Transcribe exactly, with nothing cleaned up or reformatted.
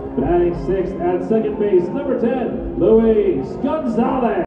Batting sixth at second base, number ten, Luis Gonzalez.